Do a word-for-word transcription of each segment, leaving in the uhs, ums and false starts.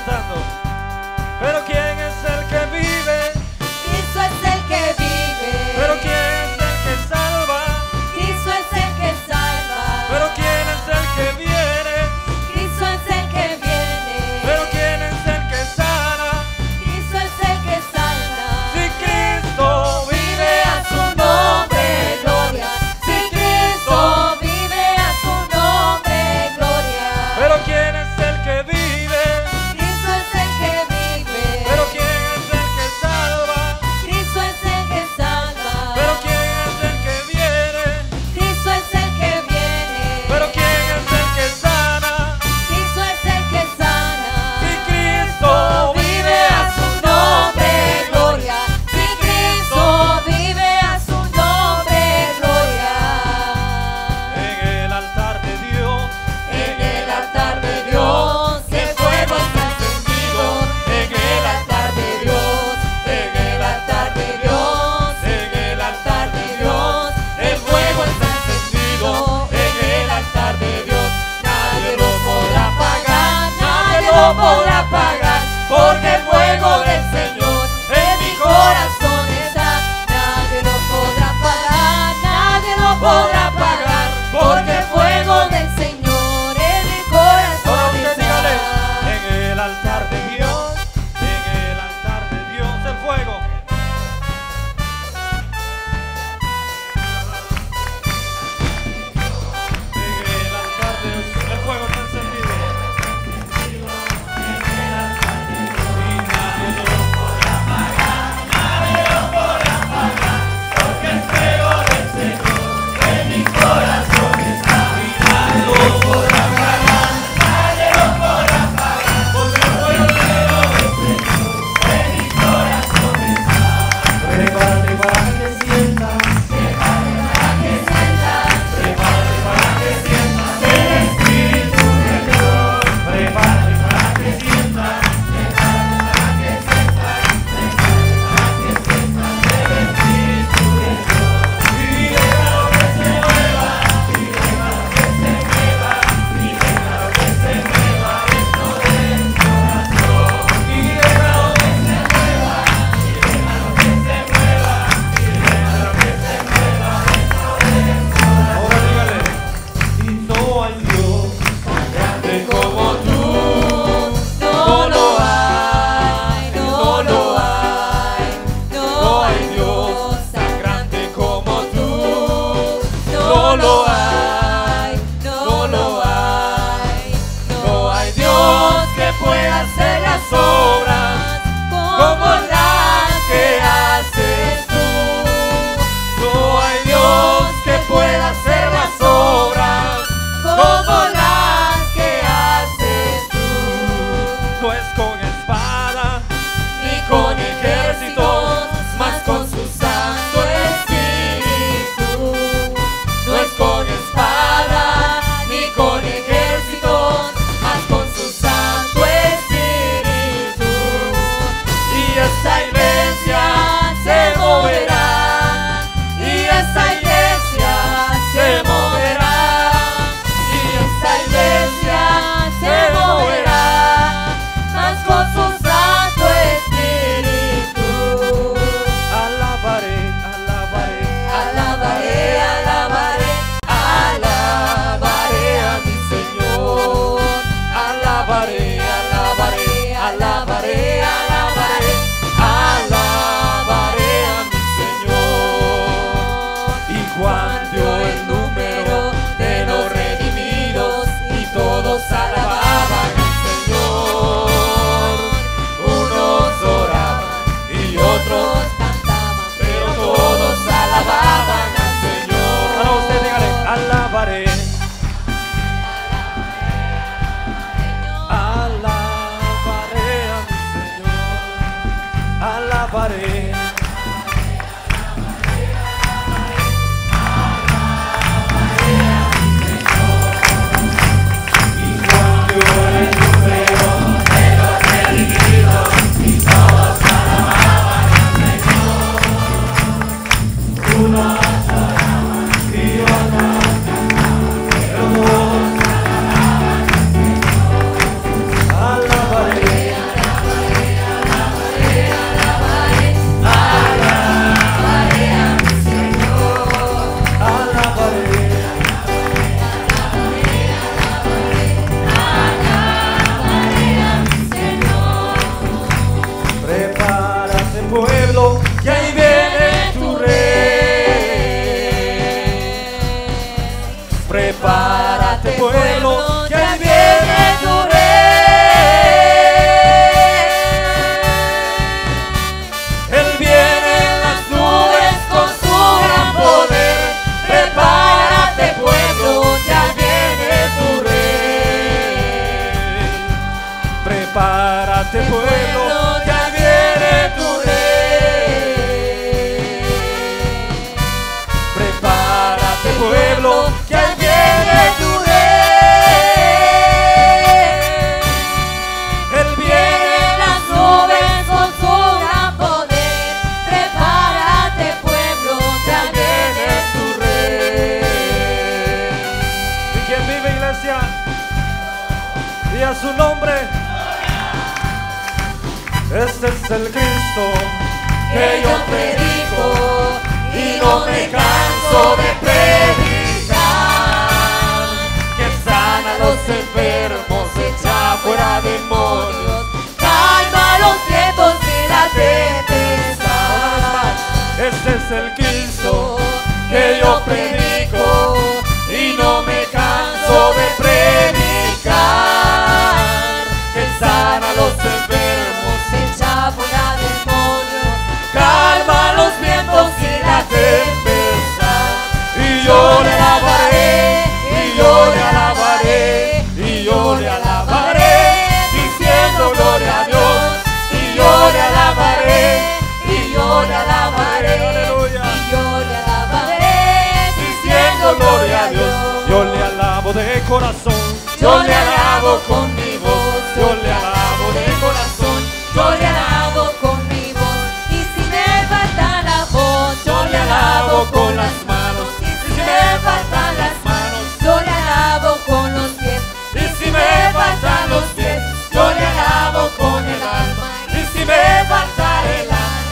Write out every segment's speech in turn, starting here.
cantando. Pero ¿quién es el que vive? Cristo es el que vive. Pero ¿quién es el que salva? Cristo es el que salva. Pero ¿quién es el que viene? Cristo es el que viene. Pero ¿quién es el que sana? Cristo es el que sana. Si Cristo vive, A su nombre, gloria. Si Cristo vive, a su nombre, gloria. pero ¿quién es el que vive? Cristo es el que vive. Pero ¿quién es el que salva? Cristo es el que salva. Pero ¿quién es el que viene? Cristo es el que viene. Pero ¿quién es el que sana? Cristo es el que sana. Si Cristo vive, a su nombre, gloria. Si Cristo vive, a su nombre, gloria. en el altar de Dios, En el altar de Dios, el fuego está encendido. En el altar de Dios, en el altar de Dios, en el altar de Dios, el fuego está encendido. En el altar de Dios, nadie lo podrá apagar, nadie lo podrá apagar, porque el fuego del Señor en mi corazón está. Nadie lo podrá apagar, nadie lo podrá apagar, porque el fuego del Señor en mi corazón ahora usted dígale, está. en el altar de Dios, en el altar de Dios, el fuego. En el altar de Dios, el fuego está encendido. su nombre. Este es el Cristo que yo predico y no me canso de predicar, que sana a los enfermos, echa fuera demonios, calma los vientos y la tempestad. Este es el Cristo que yo predico y no me canso de predicar, que sana a los enfermos, echa fuera demonios, calma los vientos y la tempestad. y yo le alabaré, y yo le alabaré, y yo le alabaré, diciendo gloria a Dios, y yo le alabaré, y yo le alabaré, aleluya, y yo le alabaré, diciendo gloria a Dios. yo le alabo de corazón, Yo le alabo con mi voz, yo le alabo de corazón, yo le alabo con mi voz, y si me falta la voz, yo le alabo con las manos, y si me faltan las manos, yo le alabo con los pies, y si me faltan los pies, yo le alabo con el alma, y si me falta el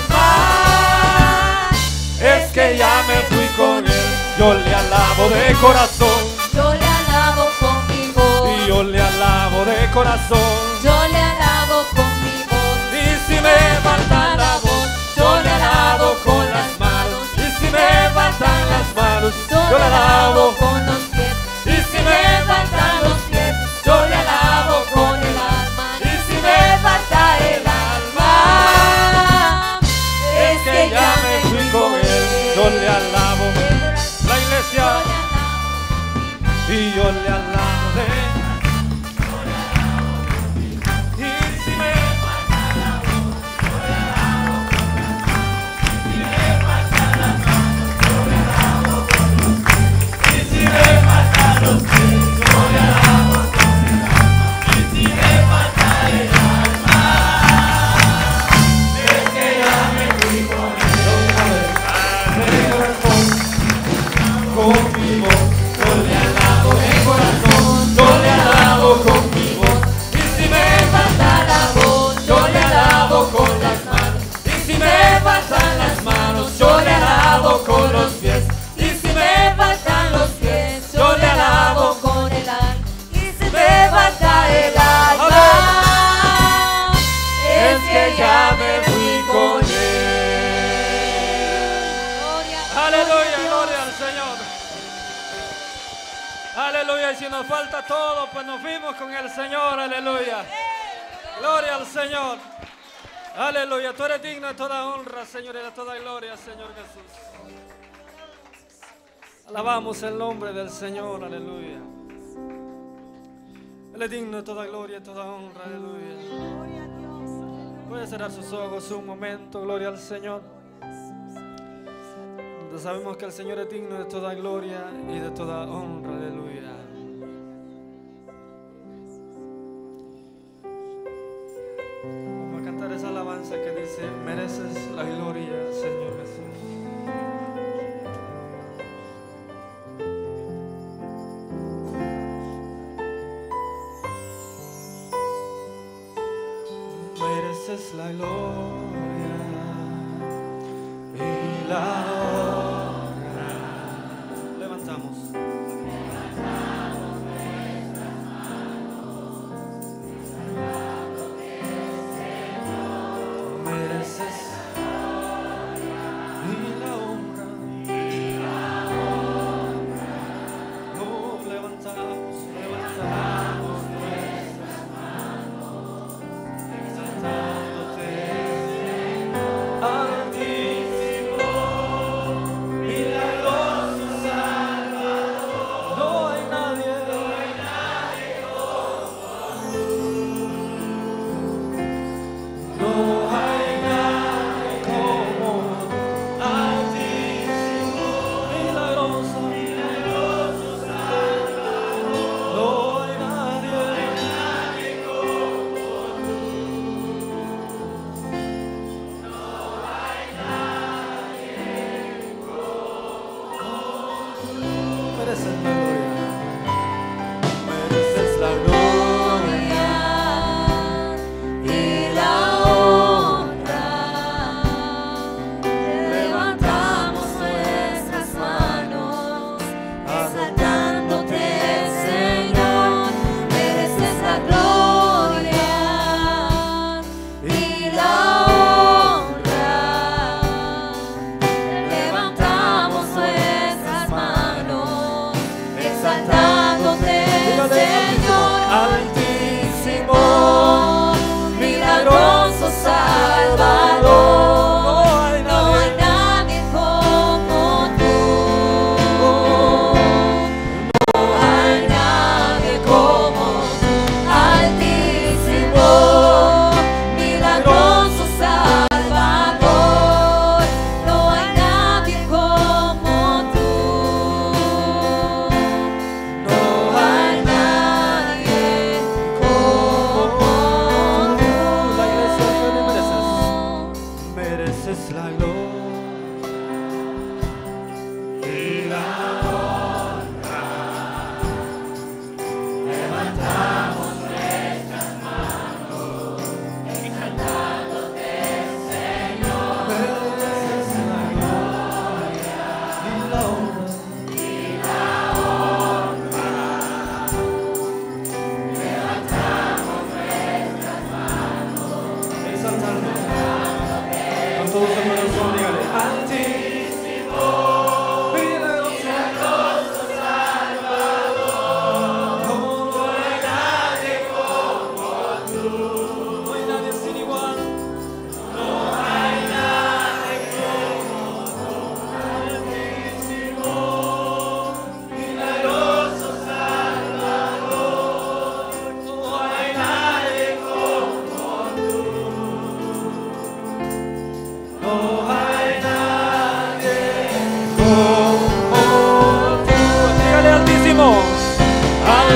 alma, es que ya me fui con él, yo le alabo de corazón, yo le alabo con mi voz, y yo le alabo de corazón, yo le alabo con mi voz. y si me falta la voz, Yo le alabo con las manos, y si me faltan las manos, yo yo le le alabo, con los pies, y si me faltan los pies, yo le alabo con el alma, y si me falta el alma, es que ya me fui con él, yo le alabo, la iglesia, y yo le alabo de, y si me conmigo, yo le alabo de corazón, yo le alabo con mi voz, y si me falta la voz, yo le alabo con las manos, y si me faltan las manos, yo le alabo con los pies, y si me faltan los pies, yo le alabo con el alma, y si me falta el alma, es que ya me fui con él. aleluya, gloria al Señor, aleluya, y si nos falta todo, pues nos fuimos con el Señor, aleluya, gloria al Señor, aleluya, tú eres digno de toda honra, Señor, y de toda gloria, Señor Jesús. Alabamos el nombre del Señor, aleluya. Él es digno de toda gloria y toda honra, aleluya. Puede cerrar sus ojos un momento, gloria al Señor. Sabemos que el Señor es digno de toda gloria y de toda honra, aleluya. Vamos a cantar esa alabanza que dice: mereces la gloria, Señor Jesús. Mereces la gloria y la honra. Levantamos. Mereces y la honra. Oh, levantamos, levantamos nuestras manos, exaltándote.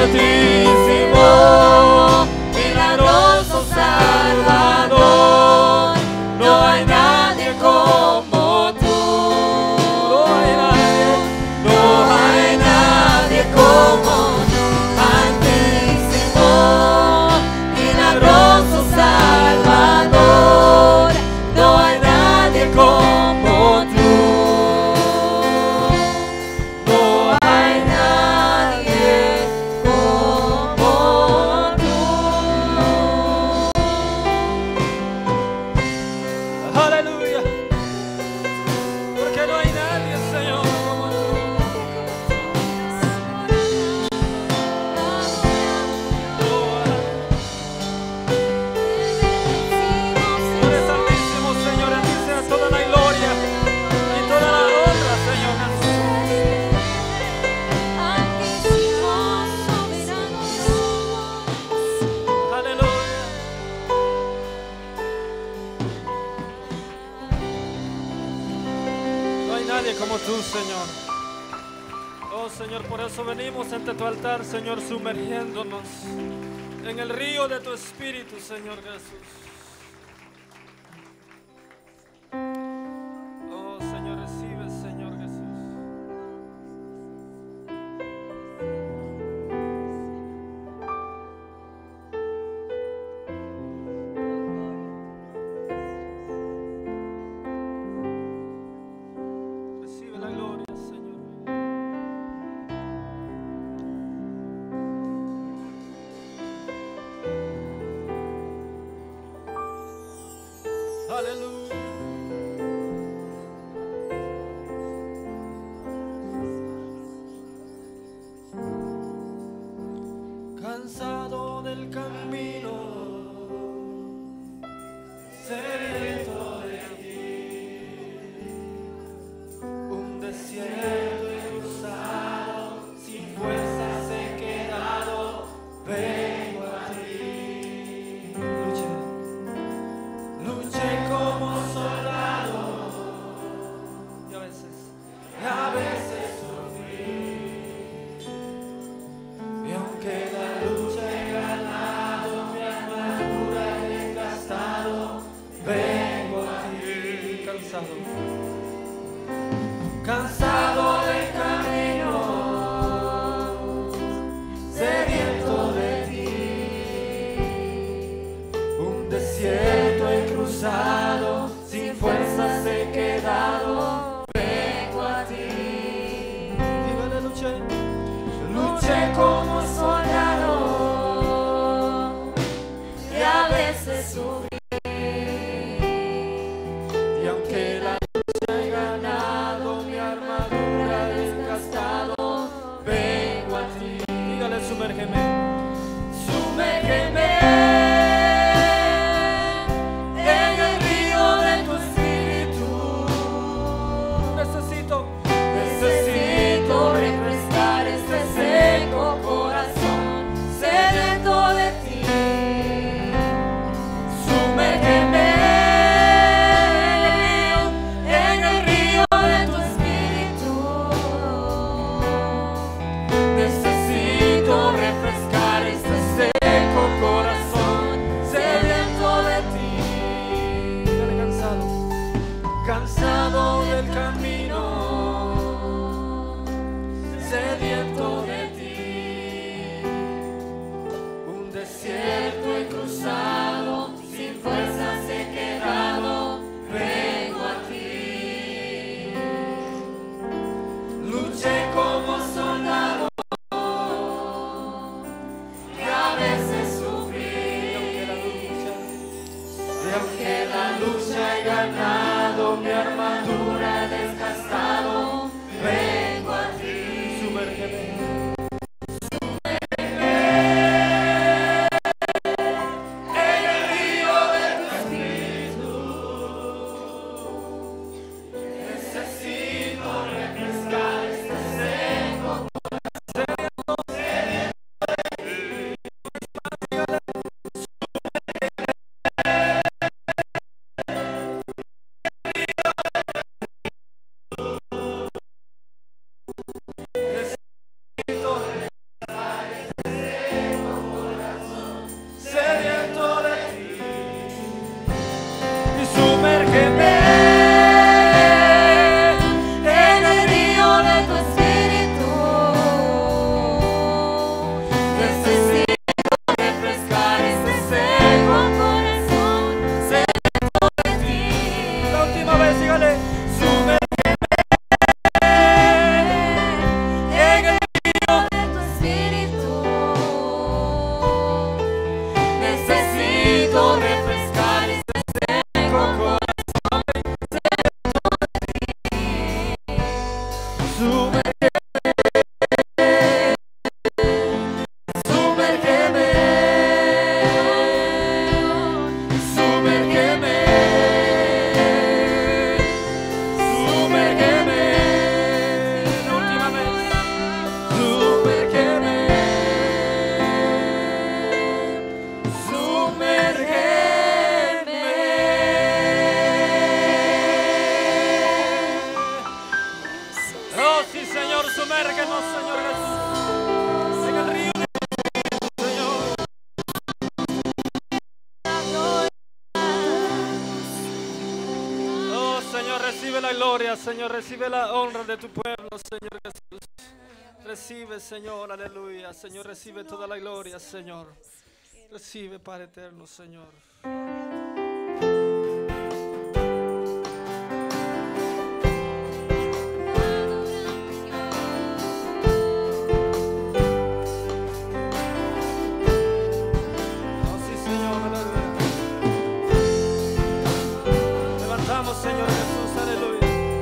Santísimo, milagroso Salvador, no hay nadie como tú. No hay nadie, No hay nadie como tú. Santísimo, milagroso Salvador, no hay nadie como tú. No hay nadie como tú. aleluya. Porque no hay nadie, Señor, como tú. Tú eres santísimo, Señor, a ti sea toda la gloria y toda la honra, Señor Jesús. Aleluya. No hay nadie como tú, Señor. Oh, Señor, por eso venimos ante tu altar, Señor, sumergiéndonos en el río de tu Espíritu, Señor Jesús. Oh, Señor, recibe, Señor Jesús. Recibe la gloria, Señor. Aleluya. Cansado del camino, sediento de ti, un desierto he cruzado, sin fuerzas he quedado, vengo a ti. Luché, luché como soldado, y a veces, y a veces sufrí, y aunque la lucha he ganado, mi armadura he desgastado, vengo a ti. Cansado, cansado del camino, sediento de ti, un desierto he cruzado, sin fuerzas he quedado, vengo a ti. Dígale, luché, luché como soldado, Y a veces sufrí, y aunque la lucha he ganado, mi armadura Señor, recibe la honra de tu pueblo, Señor Jesús. Recibe, Señor, aleluya. Señor, recibe toda la gloria, Señor. Recibe, Padre eterno, Señor. Oh, sí, Señor, aleluya. Levantamos, Señor Jesús, aleluya.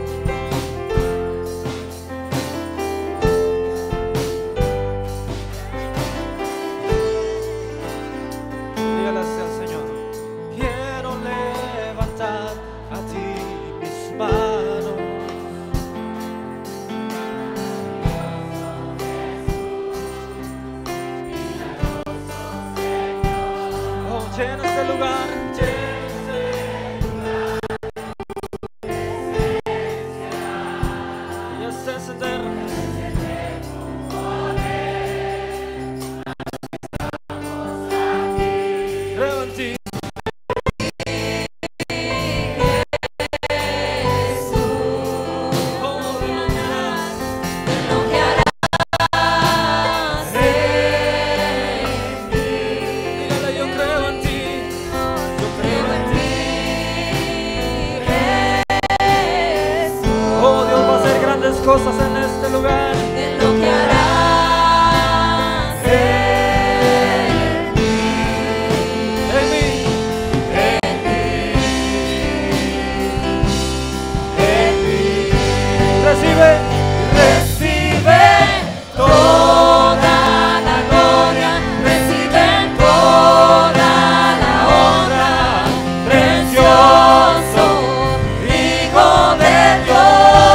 Llena este lugar, llena este lugar. Y este sender. Creo en ti. Cosas en este lugar, en lo que harás en mí, en mí, en mí, en mí. Recibe, recibe toda la gloria, recibe toda la honra, precioso Hijo de Dios.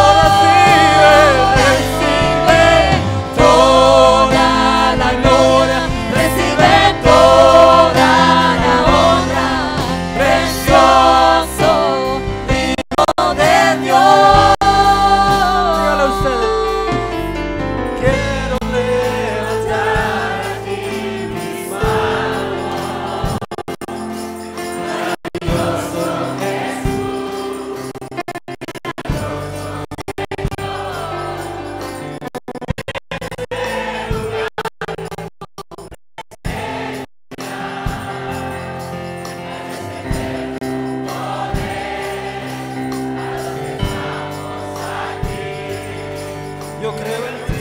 Yo creo en ti.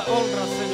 honra, Señor.